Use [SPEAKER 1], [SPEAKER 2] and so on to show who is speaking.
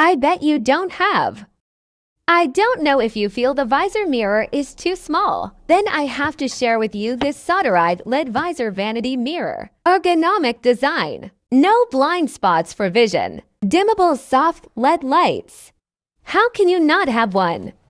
[SPEAKER 1] I bet you don't have. I don't know if you feel the visor mirror is too small. Then I have to share with you this SodaRide LED visor vanity mirror. Ergonomic design. No blind spots for vision. Dimmable soft LED lights. How can you not have one?